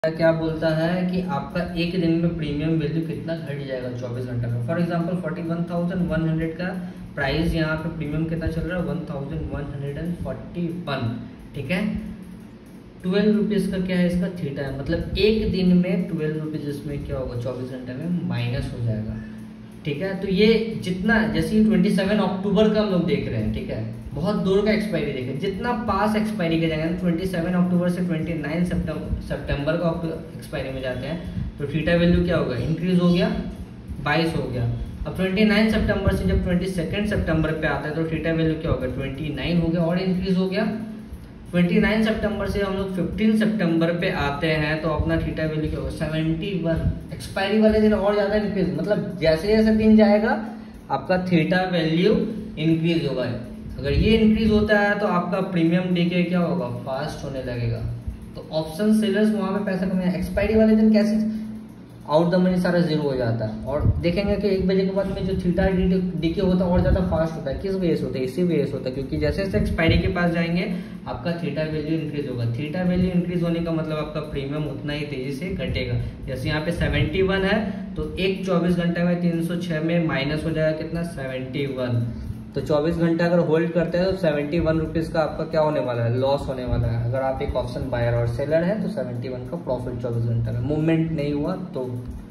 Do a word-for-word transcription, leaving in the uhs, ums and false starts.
क्या बोलता है कि आपका एक दिन में प्रीमियम वैल्यू कितना घट जाएगा चौबीस घंटे में। For example forty one thousand one hundred का प्राइस यहाँ पे प्रीमियम कितना चल रहा है, one thousand one hundred and forty one. ठीक है, ट्वेल्व रुपीज का क्या है इसका थीटा है, मतलब एक दिन में ट्वेल्व रुपीज इसमें क्या होगा चौबीस घंटे में माइनस हो जाएगा। ठीक है, तो ये जितना जैसे ट्वेंटी सेवन अक्टूबर का हम लोग देख रहे हैं, ठीक है, बहुत दूर का एक्सपायरी देखें, जितना पास एक्सपायरी के जाएंगे ट्वेंटी सेवन अक्टूबर से ट्वेंटी नाइन सितंबर का एक्सपायरी में जाते हैं तो थीटा वैल्यू क्या होगा, इंक्रीज हो गया, बाईस हो गया। अब ट्वेंटी नाइन सितंबर से जब ट्वेंटी सेकेंड सितंबर पे आता है तो थीटा वैल्यू क्या होगा, ट्वेंटी नाइन हो गया और इंक्रीज हो गया। ट्वेंटी नाइन सितंबर से हम लोग फिफ्टीन सितंबर पे आते हैं तो अपना थीटा वैल्यू क्या होगा, सेवेंटी वन। एक्सपायरी वाले दिन और ज्यादा इंक्रीज, मतलब जैसे जैसे दिन जाएगा आपका थीटा वैल्यू इंक्रीज होगा। अगर ये इंक्रीज होता है तो आपका प्रीमियम डीके क्या होगा, फास्ट होने लगेगा। तो ऑप्शन सेलर्स वहां पे पैसा कमाए, एक्सपायरी वाले दिन कैसे आउट द मनी सारा जीरो हो जाता है। और देखेंगे कि एक बजे के बाद में जो थीटा डीके होता है और ज्यादा फास्ट होता है। किस वजह से होता है, इसी वजह से होता है क्योंकि जैसे जैसे एक्सपायरी के पास जाएंगे आपका थीटा वैल्यू इंक्रीज होगा। थीटा वैल्यू इंक्रीज होने का मतलब आपका प्रीमियम उतना ही तेजी से घटेगा। जैसे यहाँ पे सेवेंटी वन है तो एक चौबीस घंटे में तीन सौ छह में माइनस हो जाएगा कितना, सेवेंटी वन। तो चौबीस घंटे अगर होल्ड करते हैं तो सेवेंटी वन रुपीज का आपका क्या होने वाला है, लॉस होने वाला है। अगर आप एक ऑप्शन बायर और सेलर है तो सेवेंटी वन का प्रॉफिट चौबीस घंटे में। मूवमेंट नहीं हुआ तो